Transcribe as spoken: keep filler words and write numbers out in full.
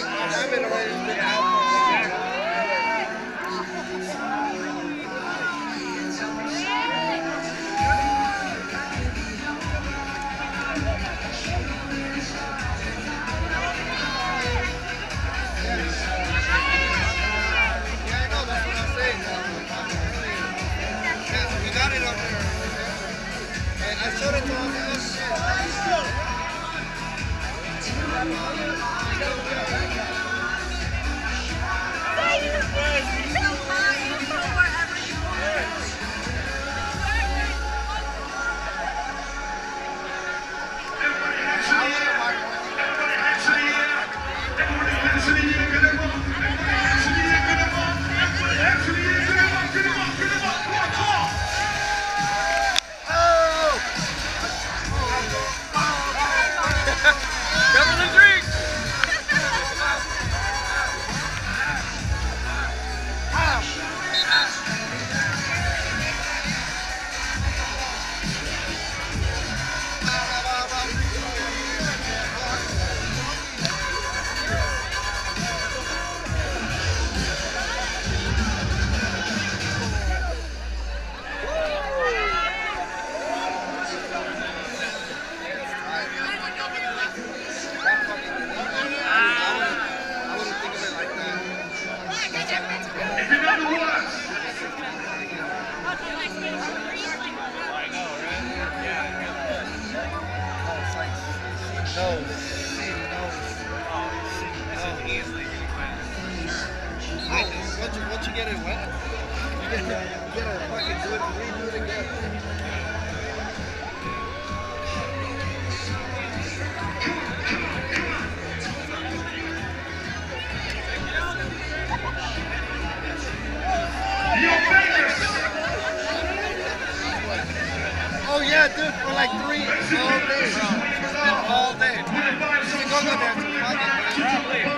habit already has been out. I showed it to him. No. No. Once you, once you get it wet, you get, you get to fucking do it and redo it again. Oh yeah, dude, for like three all day, bro. All day. You can go go there.